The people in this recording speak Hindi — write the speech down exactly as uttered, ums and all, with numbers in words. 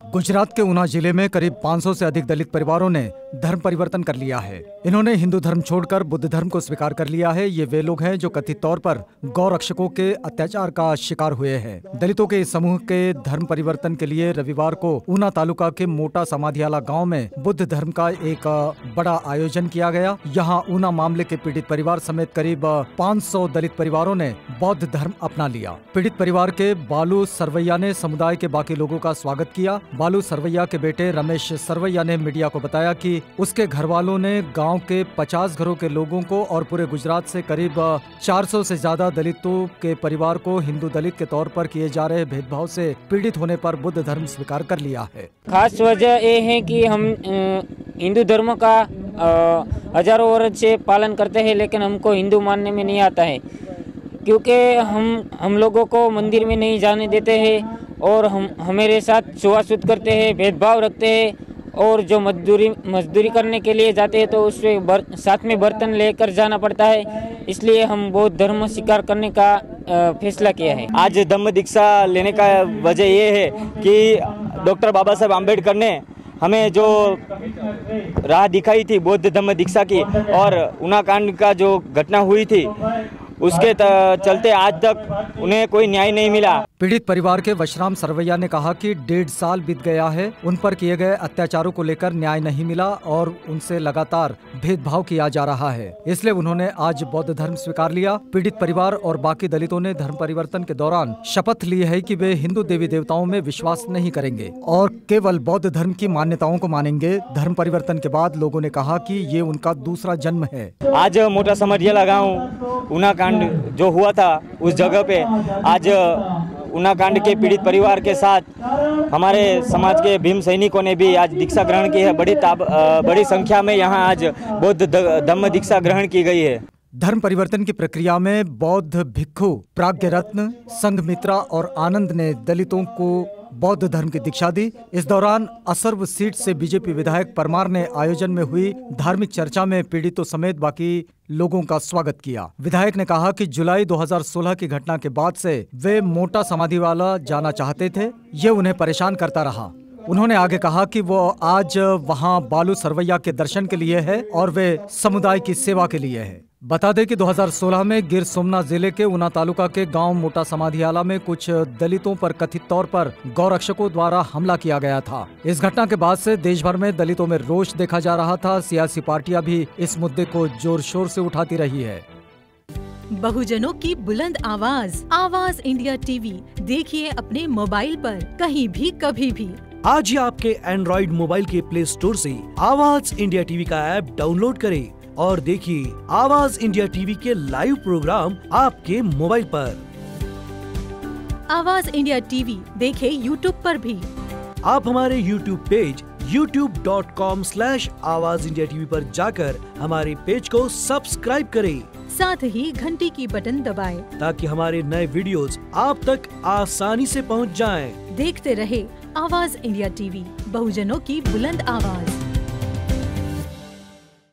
गुजरात के ऊना जिले में करीब पाँच सौ से अधिक दलित परिवारों ने धर्म परिवर्तन कर लिया है। इन्होंने हिंदू धर्म छोड़कर बुद्ध धर्म को स्वीकार कर लिया है। ये वे लोग हैं जो कथित तौर पर गौ रक्षकों के अत्याचार का शिकार हुए हैं। दलितों के इस समूह के धर्म परिवर्तन के लिए रविवार को ऊना तालुका के मोटा समाधियाला गांव में बुद्ध धर्म का एक बड़ा आयोजन किया गया। यहाँ ऊना मामले के पीड़ित परिवार समेत करीब पाँच सौ दलित परिवारों ने बौद्ध धर्म अपना लिया। पीड़ित परिवार के बालू सरवैया ने समुदाय के बाकी लोगों का स्वागत किया। बालू सरवैया के बेटे रमेश सरवैया ने मीडिया को बताया कि उसके घर वालों ने गांव के पचास घरों के लोगों को और पूरे गुजरात से करीब चार सौ से ज्यादा दलितों के परिवार को हिंदू दलित के तौर पर किए जा रहे भेदभाव से पीड़ित होने पर बुद्ध धर्म स्वीकार कर लिया है। खास वजह ये है कि हम हिंदू धर्म का हजारों वर्ष से पालन करते हैं, लेकिन हमको हिंदू मानने में नहीं आता है, क्योंकि हम हम लोगों को मंदिर में नहीं जाने देते हैं और हम हमारे साथ छुआछूत करते हैं, भेदभाव रखते हैं। और जो मजदूरी मजदूरी करने के लिए जाते हैं तो उसमें बर, साथ में बर्तन लेकर जाना पड़ता है। इसलिए हम बौद्ध धर्म स्वीकार करने का फैसला किया है। आज धम्म दीक्षा लेने का वजह ये है कि डॉक्टर बाबा साहब आम्बेडकर ने हमें जो राह दिखाई थी बौद्ध धम्म दीक्षा की, और ऊना कांड का जो घटना हुई थी उसके चलते आज तक उन्हें कोई न्याय नहीं मिला। पीड़ित परिवार के वशराम सरवैया ने कहा कि डेढ़ साल बीत गया है, उन पर किए गए अत्याचारों को लेकर न्याय नहीं मिला और उनसे लगातार भेदभाव किया जा रहा है, इसलिए उन्होंने आज बौद्ध धर्म स्वीकार लिया। पीड़ित परिवार और बाकी दलितों ने धर्म परिवर्तन के दौरान शपथ ली है कि वे हिंदू देवी देवताओं में विश्वास नहीं करेंगे और केवल बौद्ध धर्म की मान्यताओं को मानेंगे। धर्म परिवर्तन के बाद लोगों ने कहा कि ये उनका दूसरा जन्म है। आज मोटा समझियाला गाँव ऊना कांड जो हुआ था उस जगह पे आज ऊना कांड के पीड़ित परिवार के साथ हमारे समाज के भीम सैनिकों ने भी आज दीक्षा ग्रहण की है। बड़ी ताब, बड़ी संख्या में यहाँ आज बौद्ध धम्म दीक्षा ग्रहण की गई है। धर्म परिवर्तन की प्रक्रिया में बौद्ध भिक्षु प्राज्ञ रत्न, संघमित्रा और आनंद ने दलितों को बौद्ध धर्म की दीक्षा दी। इस दौरान असर्व सीट से बीजेपी विधायक परमार ने आयोजन में हुई धार्मिक चर्चा में पीड़ितों समेत बाकी लोगों का स्वागत किया। विधायक ने कहा कि जुलाई दो हज़ार सोलह की घटना के बाद से वे मोटा समाधिवाला जाना चाहते थे, ये उन्हें परेशान करता रहा। उन्होंने आगे कहा कि वो आज वहां बालू सरवैया के दर्शन के लिए है और वे समुदाय की सेवा के लिए है। बता दें कि दो हज़ार सोलह में गिर सोमनाथ जिले के ऊना तालुका के गांव मोटा समाधियाला में कुछ दलितों पर कथित तौर पर गौरक्षकों द्वारा हमला किया गया था। इस घटना के बाद से देश भर में दलितों में रोष देखा जा रहा था। सियासी पार्टियां भी इस मुद्दे को जोर शोर से उठाती रही है। बहुजनों की बुलंद आवाज, आवाज इंडिया टीवी देखिए अपने मोबाइल पर कहीं भी कभी भी। आज ही आपके एंड्रॉइड मोबाइल के प्ले स्टोर से आवाज इंडिया टीवी का ऐप डाउनलोड करें और देखिए आवाज इंडिया टीवी के लाइव प्रोग्राम आपके मोबाइल पर। आवाज इंडिया टीवी देखें यूट्यूब पर भी। आप हमारे YouTube page YouTube dot com slash Awaaz India TV पर जाकर हमारे पेज को सब्सक्राइब करें। साथ ही घंटी की बटन दबाएं ताकि हमारे नए वीडियोस आप तक आसानी से पहुंच जाएं। देखते रहे आवाज इंडिया टीवी, बहुजनों की बुलंद आवाज।